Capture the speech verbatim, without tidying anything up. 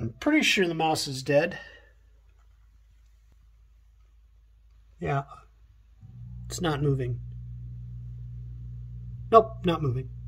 I'm pretty sure the mouse is dead. Yeah, it's not moving. Nope, not moving.